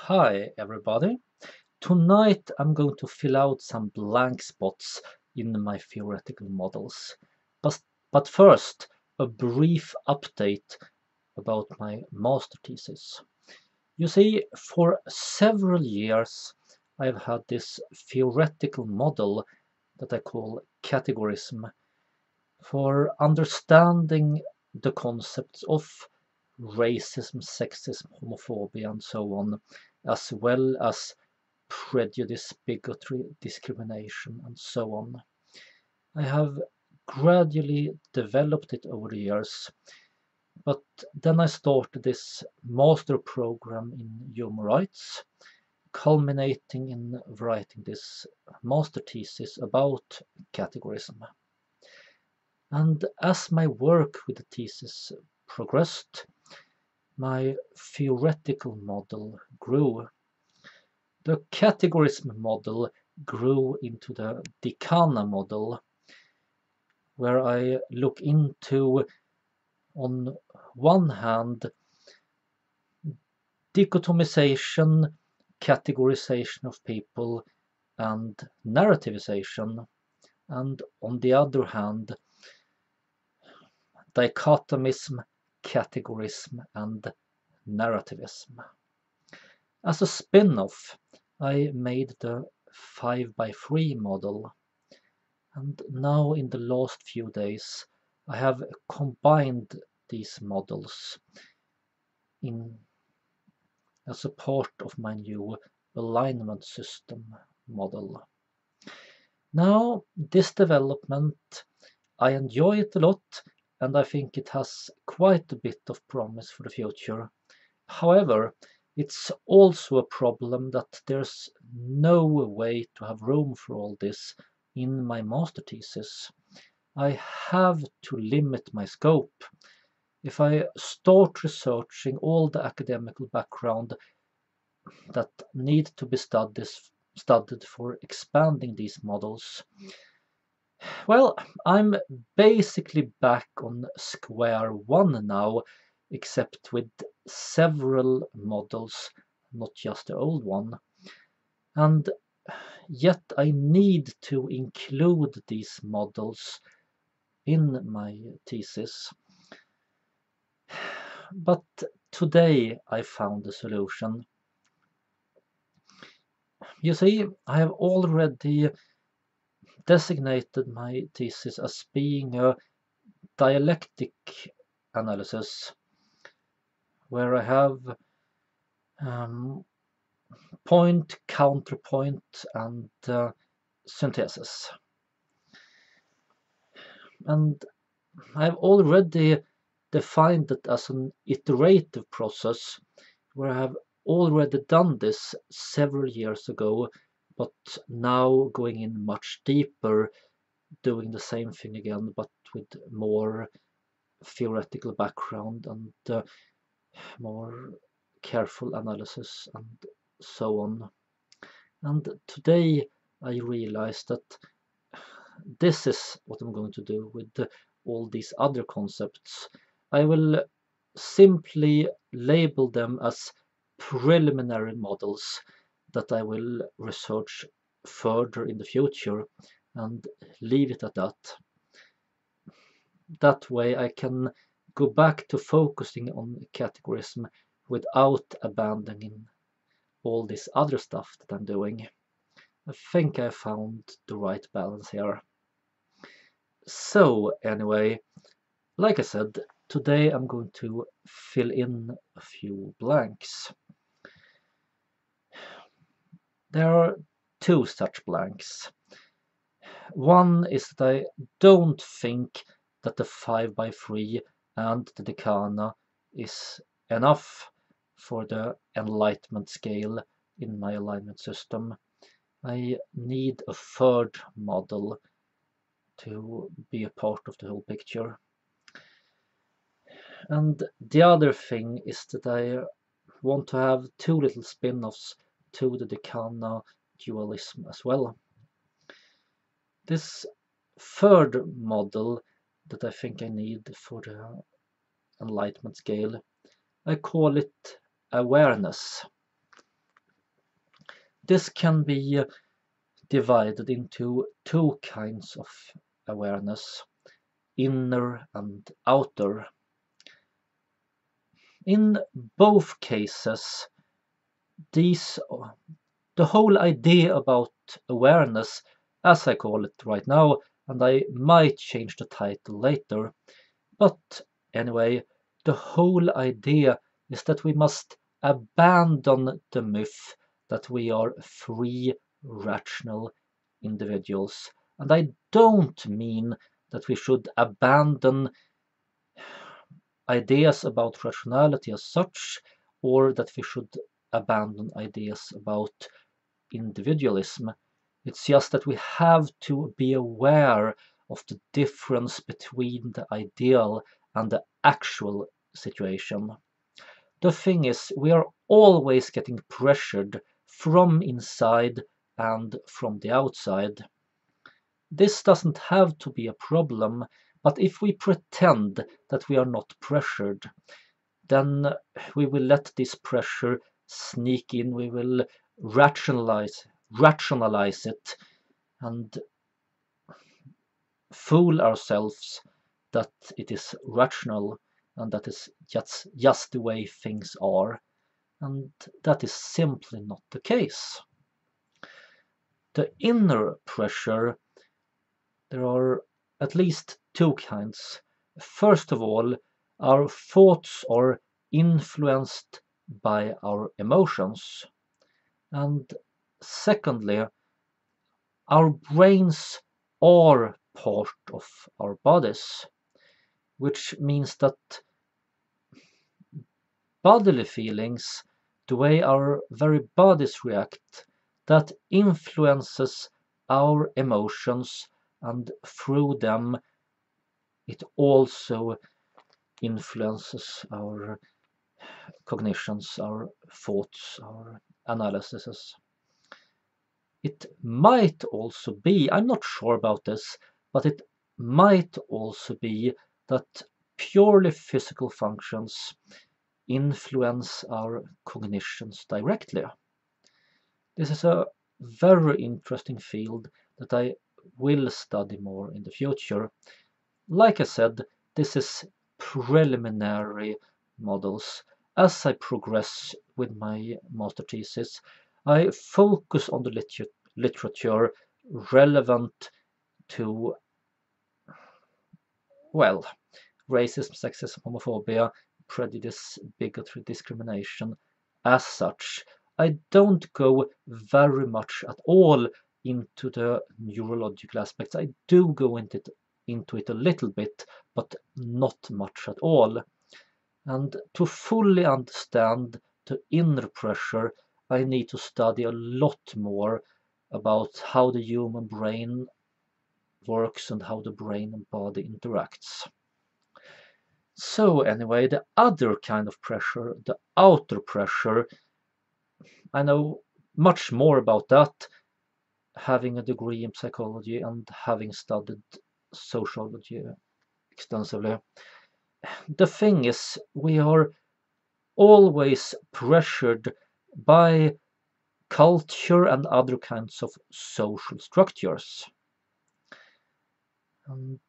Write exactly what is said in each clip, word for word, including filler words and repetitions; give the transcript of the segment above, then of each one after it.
Hi everybody. Tonight I'm going to fill out some blank spots in my theoretical models. But, but first, a brief update about my master thesis. You see, for several years I've had this theoretical model that I call categorism for understanding the concepts of racism, sexism, homophobia, and so on, as well as prejudice, bigotry, discrimination, and so on. I have gradually developed it over the years, but then I started this master program in human rights, culminating in writing this master thesis about categorism. And as my work with the thesis progressed, my theoretical model grew. The categorism model grew into the Dikana model, where I look into, on one hand, dichotomization, categorization of people, and narrativization, and on the other hand, dichotomism, categorism, and narrativism. As a spin-off, I made the five by three model, and now in the last few days I have combined these models in as a part of my new alignment system model. Now, this development, I enjoy it a lot, and I think it has quite a bit of promise for the future. However, it's also a problem that there's no way to have room for all this in my master thesis. I have to limit my scope. If I start researching all the academical background that need to be studied, studied for expanding these models, well, I'm basically back on square one now, except with several models, not just the old one. And yet I need to include these models in my thesis. But today I found a solution. You see, I have already designated my thesis as being a dialectic analysis, where I have um, point, counterpoint, and uh, synthesis. And I've already defined it as an iterative process, where I have already done this several years ago, but now going in much deeper, doing the same thing again, but with more theoretical background and uh, more careful analysis and so on. And today I realized that this is what I'm going to do with the, all these other concepts. I will simply label them as preliminary models that I will research further in the future and leave it at that. That way I can go back to focusing on categorism without abandoning all this other stuff that I'm doing. I think I found the right balance here. So anyway, like I said, today I'm going to fill in a few blanks. There are two such blanks. One is that I don't think that the five by three and the Decana is enough for the enlightenment scale in my alignment system. I need a third model to be a part of the whole picture. And the other thing is that I want to have two little spin-offs to the Decana dualism as well. This third model that I think I need for the enlightenment scale, I call it awareness. this can be divided into two kinds of awareness, inner and outer. In both cases, these the whole idea about awareness, as I call it right now, and I might change the title later, but anyway, the whole idea is that we must abandon the myth that we are free, rational individuals. And I don't mean that we should abandon ideas about rationality as such, or that we should abandon ideas about individualism. It's just that we have to be aware of the difference between the ideal and the actual situation. The thing is, we are always getting pressured from inside and from the outside. This doesn't have to be a problem, but if we pretend that we are not pressured, then we will let this pressure sneak in, we will rationalize rationalize it and fool ourselves that it is rational and that is just, just the way things are, and that is simply not the case. The inner pressure, there are at least two kinds. First of all, our thoughts are influenced by our emotions, and secondly, our brains are part of our bodies, which means that bodily feelings, the way our very bodies react, that influences our emotions, and through them it also influences our cognitions, our thoughts, our analyses. It might also be, I'm not sure about this, but it might also be that purely physical functions influence our cognitions directly. This is a very interesting field that I will study more in the future. Like I said, this is preliminary models. As I progress with my master thesis, I focus on the liter literature relevant to, well, racism, sexism, homophobia, prejudice, bigotry, discrimination as such. I don't go very much at all into the neurological aspects. I do go into it, into it a little bit, but not much at all. And to fully understand the inner pressure, I need to study a lot more about how the human brain works and how the brain and body interacts. So anyway, the other kind of pressure, the outer pressure, I know much more about that, having a degree in psychology and having studied sociology extensively. The thing is, we are always pressured by culture and other kinds of social structures. And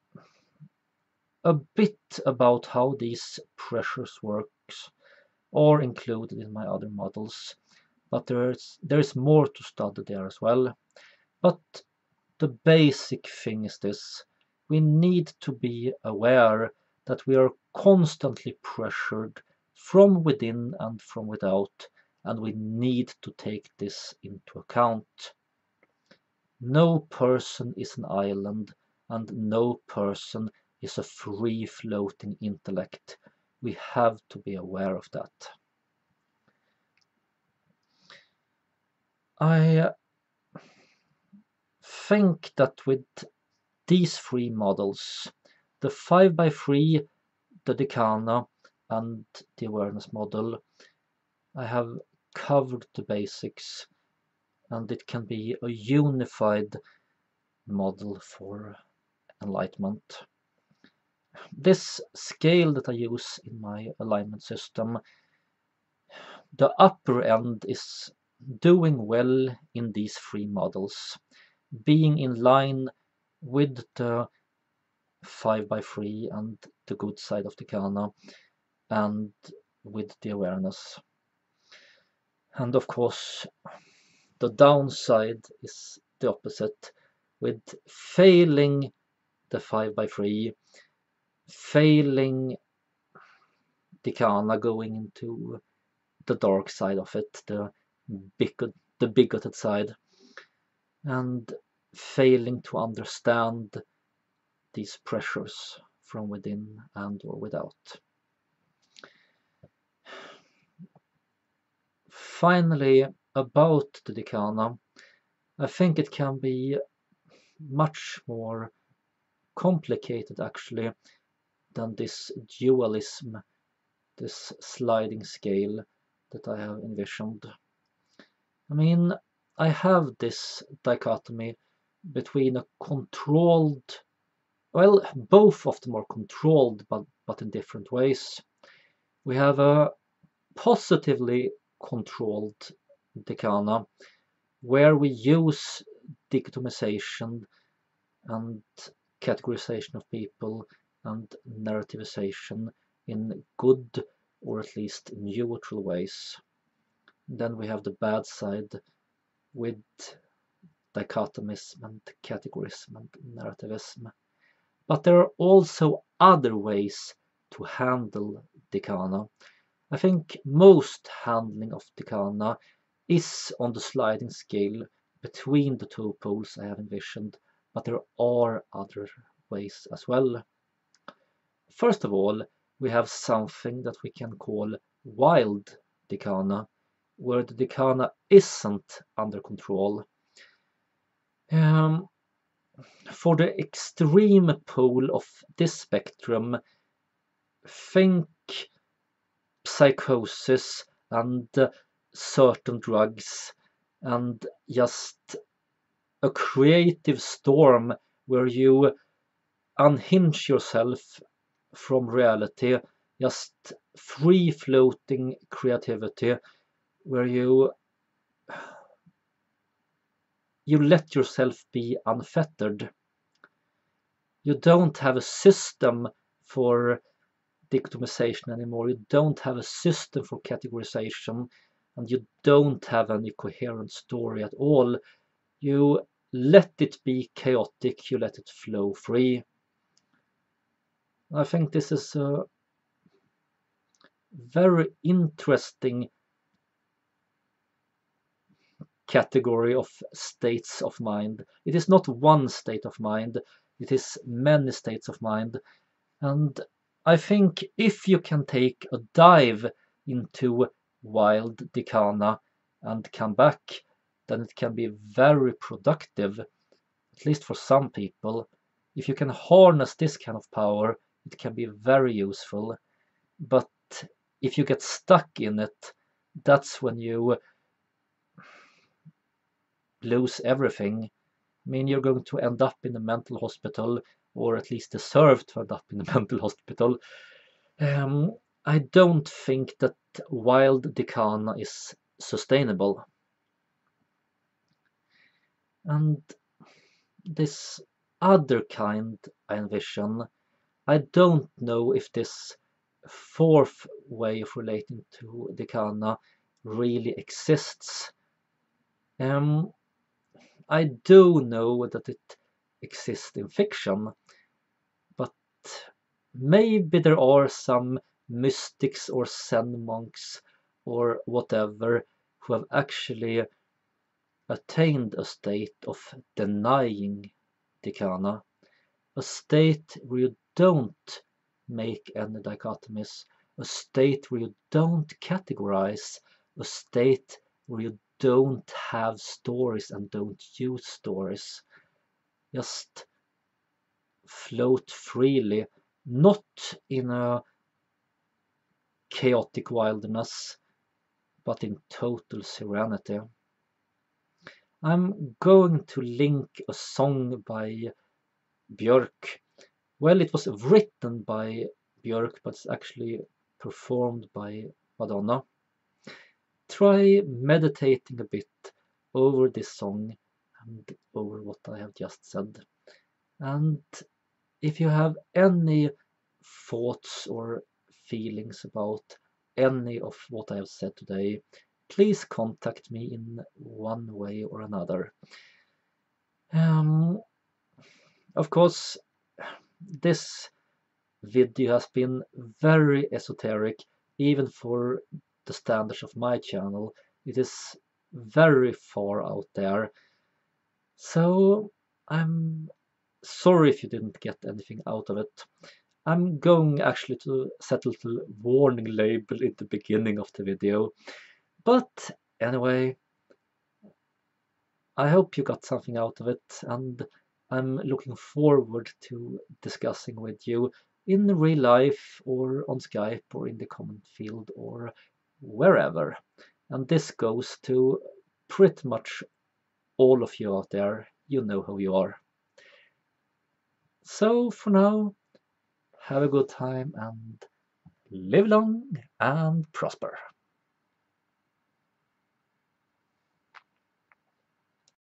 a bit about how these pressures works are included in my other models, but there's there's more to study there as well. But the basic thing is this: we need to be aware that we are constantly pressured from within and from without, and we need to take this into account. No person is an island, and no person is a free-floating intellect. We have to be aware of that. I think that with these three models, the five by three, the Decana, and the awareness model, I have covered the basics, and it can be a unified model for enlightenment. This scale that I use in my alignment system, the upper end is doing well in these three models, being in line with the five by three and the good side of Decana, and with the awareness. And of course, the downside is the opposite, with failing the five by three, failing Decana, going into the dark side of it, the bigot, the bigoted side, and failing to understand these pressures from within and or without. Finally, about the Decana, I think it can be much more complicated actually than this dualism, this sliding scale that I have envisioned. I mean, I have this dichotomy between a controlled, well, both of them are controlled, but, but in different ways. We have a positively controlled Decana, where we use dichotomization and categorization of people and narrativization in good or at least neutral ways. Then we have the bad side with dichotomism and categorism and narrativism. But there are also other ways to handle Decana. I think most handling of Decana is on the sliding scale between the two poles I have envisioned, but there are other ways as well. First of all, we have something that we can call wild Decana, where the Decana isn't under control. Um, for the extreme pole of this spectrum, think psychosis and uh, certain drugs and just a creative storm where you unhinge yourself from reality, just free floating creativity where you you let yourself be unfettered. You don't have a system for dichotomization anymore, you don't have a system for categorization, and you don't have any coherent story at all. You let it be chaotic, you let it flow free. I think this is a very interesting category of states of mind. It is not one state of mind, it is many states of mind. And I think if you can take a dive into wild Decana and come back, then it can be very productive, at least for some people. If you can harness this kind of power, it can be very useful. But if you get stuck in it, that's when you lose everything. I mean, you're going to end up in a mental hospital, or at least deserve to end up in a mental hospital. Um, I don't think that wild Decana is sustainable. And this other kind I envision, I don't know if this fourth way of relating to Decana really exists. Um, I do know that it exists in fiction, but maybe there are some mystics or Zen monks or whatever who have actually attained a state of denying Decana, a state where you don't make any dichotomies, a state where you don't categorize, a state where you don't have stories and don't use stories. Just float freely, not in a chaotic wilderness, but in total serenity. I'm going to link a song by Björk. Well, it was written by Björk, but it's actually performed by Madonna. try meditating a bit over this song and over what I have just said. And if you have any thoughts or feelings about any of what I have said today, please contact me in one way or another. Um, of course, this video has been very esoteric, even for the standards of my channel. It is very far out there. So I'm sorry if you didn't get anything out of it. I'm going actually to set a little warning label in the beginning of the video. But anyway, I hope you got something out of it, and I'm looking forward to discussing with you in real life or on Skype or in the comment field or wherever. And this goes to pretty much all of you out there. You know who you are. So for now, have a good time and live long and prosper.